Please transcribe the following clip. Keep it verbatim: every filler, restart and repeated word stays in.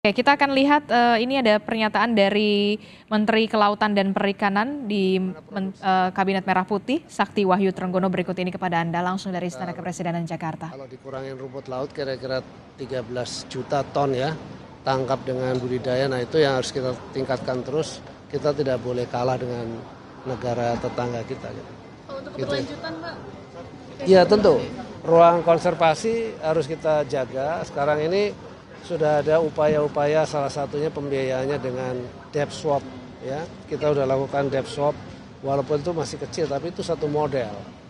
Oke, kita akan lihat uh, ini ada pernyataan dari Menteri Kelautan dan Perikanan di men, uh, Kabinet Merah Putih, Sakti Wahyu Trenggono, berikut ini kepada Anda langsung dari Istana Kepresidenan Jakarta. Kalau dikurangin rumput laut kira-kira tiga belas juta ton ya, tangkap dengan budidaya, nah itu yang harus kita tingkatkan terus. Kita tidak boleh kalah dengan negara tetangga kita. Gitu. Oh, untuk keberlanjutan Pak? Iya tentu, ruang konservasi harus kita jaga. Sekarang ini sudah ada upaya-upaya, salah satunya pembiayaannya dengan depth swap. Ya. Kita sudah lakukan depth swap, walaupun itu masih kecil, tapi itu satu model.